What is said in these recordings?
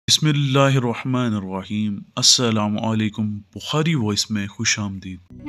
बिस्मिल्लाहिर्रहमानिर्रहीम। अस्सलाम वालेकुम। बुखारी वॉइस में खुश आमदीद।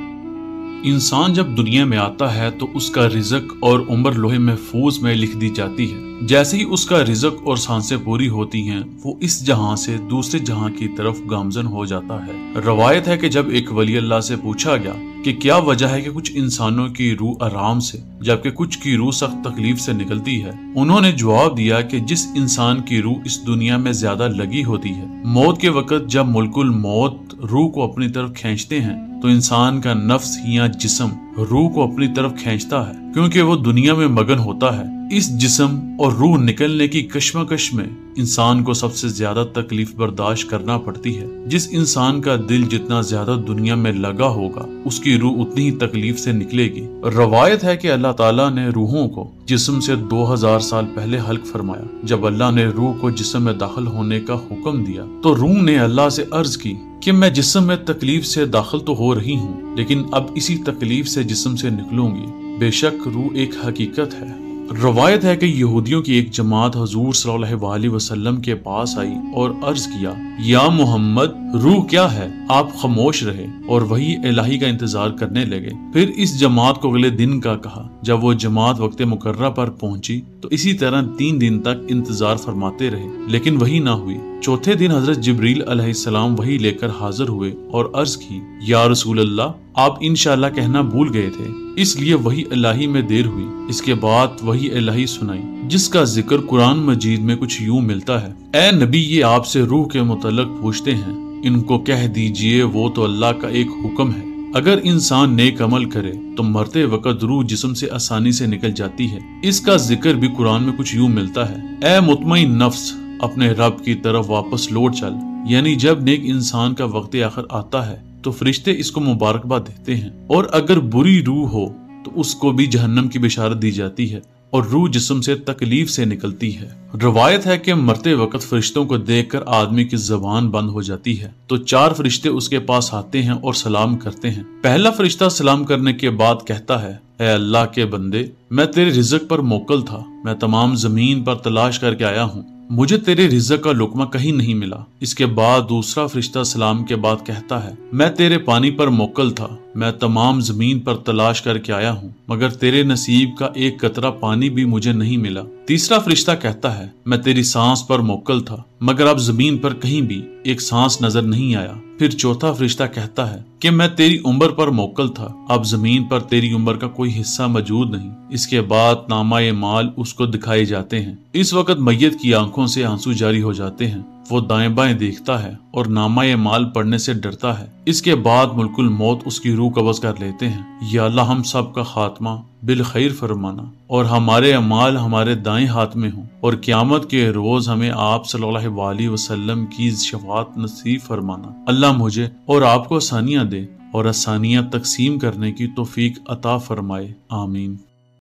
इंसान जब दुनिया में आता है तो उसका रिज़्क और उम्र लोहे महफूज में लिख दी जाती है। जैसे ही उसका रिज़्क और सांसें पूरी होती हैं, वो इस जहां से दूसरे जहां की तरफ गामजन हो जाता है। रवायत है कि जब एक वली अल्लाह से पूछा गया कि क्या वजह है कि कुछ इंसानों की रूह आराम से जबकि कुछ की रूह सख्त तकलीफ से निकलती है, उन्होंने जवाब दिया कि जिस इंसान की रूह इस दुनिया में ज्यादा लगी होती है, मौत के वक्त जब मुल्कुल मौत रूह को अपनी तरफ खींचते हैं तो इंसान का नफ्स या जिस्म रूह को अपनी तरफ खींचता है, क्योंकि वो दुनिया में मगन होता है। इस जिस्म और रूह निकलने की कश्मकश में इंसान को सबसे ज्यादा तकलीफ बर्दाश्त करना पड़ती है। जिस इंसान का दिल जितना ज्यादा दुनिया में लगा होगा, उसकी रूह उतनी ही तकलीफ से निकलेगी। रवायत है कि अल्लाह ताला ने रूहों को जिस्म से 2000 साल पहले हल्क फरमाया। जब अल्लाह ने रूह को जिस्म में दाखिल होने का हुक्म दिया तो रूह ने अल्लाह से अर्ज की कि मैं जिस्म में तकलीफ से दाखिल तो हो रही हूँ, लेकिन अब इसी तकलीफ से जिस्म से निकलूंगी। बेशक रूह एक हकीकत है। रवायत है कि यहूदियों की एक जमात हुजूर सल्लल्लाहु अलैहि वसल्लम के पास आई और अर्ज किया, या मोहम्मद, रूह क्या है? आप खामोश रहे और वही इलाही का इंतजार करने लगे। फिर इस जमात को अगले दिन का कहा। जब वो जमात वक्त मुकर्रा पर पहुंची तो इसी तरह 3 दिन तक इंतजार फरमाते रहे, लेकिन वही ना हुई। चौथे दिन हजरत जिब्रील अलैहिस्सलाम वही लेकर हाजिर हुए और अर्ज की, या रसूल अल्लाह, आप इंशाअल्लाह कहना भूल गए थे, इसलिए वही इलाही में देर हुई। इसके बाद वही इलाही सुनाई, जिसका जिक्र कुरान मजीद में कुछ यूं मिलता है, ए नबी, ये आपसे रूह के मुतल्लक पूछते हैं, इनको कह दीजिए वो तो अल्लाह का एक हुक्म है। अगर इंसान नेक अमल करे तो मरते वक्त रूह जिस्म से आसानी से निकल जाती है। इसका जिक्र भी कुरान में कुछ यूं मिलता है, ए मुतमईन नफ्स, अपने रब की तरफ वापस लौट चल। यानी जब नेक इंसान का वक्त आखिर आता है तो फरिश्ते इसको मुबारकबाद देते हैं, और अगर बुरी रूह हो तो उसको भी जहन्नम की बिशारत दी जाती है और रूह जिस्म से तकलीफ से निकलती है। रवायत है कि मरते वक्त फरिश्तों को देखकर आदमी की जबान बंद हो जाती है तो 4 फरिश्ते उसके पास आते हैं और सलाम करते हैं। पहला फरिश्ता सलाम करने के बाद कहता है, ऐ अल्लाह के बंदे, मैं तेरे रिज़्क पर मोकल था, मैं तमाम जमीन पर तलाश करके आया हूँ, मुझे तेरे रिज़्क का लुकमा कहीं नहीं मिला। इसके बाद दूसरा फरिश्ता सलाम के बाद कहता है, मैं तेरे पानी पर मोकल था, मैं तमाम जमीन पर तलाश करके आया हूँ, मगर तेरे नसीब का एक कतरा पानी भी मुझे नहीं मिला। तीसरा फरिश्ता कहता है, मैं तेरी सांस पर मोकल था, मगर अब जमीन पर कहीं भी एक सांस नजर नहीं आया। फिर चौथा फरिश्ता कहता है कि मैं तेरी उम्र पर मोकल था, अब जमीन पर तेरी उम्र का कोई हिस्सा मौजूद नहीं। इसके बाद नामाए माल उसको दिखाए जाते हैं। इस वक्त मैयत की आंखों से आंसू जारी हो जाते हैं। वो दाएं बाएं देखता है और नामाए माल पढ़ने से डरता है। इसके बाद मुल्कुल मौत उसकी रूह कब्ज कर लेते हैं। या अल्लाह, हम सब का खात्मा बिल खैर फरमाना और हमारे अमाल हमारे दाएं हाथ में हो, और क़यामत के रोज हमें आप सल्लल्लाहु अलैहि वसल्लम की शफाअत नसीब फरमाना। अल्लाह मुझे और आपको आसानियां दे और आसानियां तकसीम करने की तौफीक अता फरमाए। आमीन।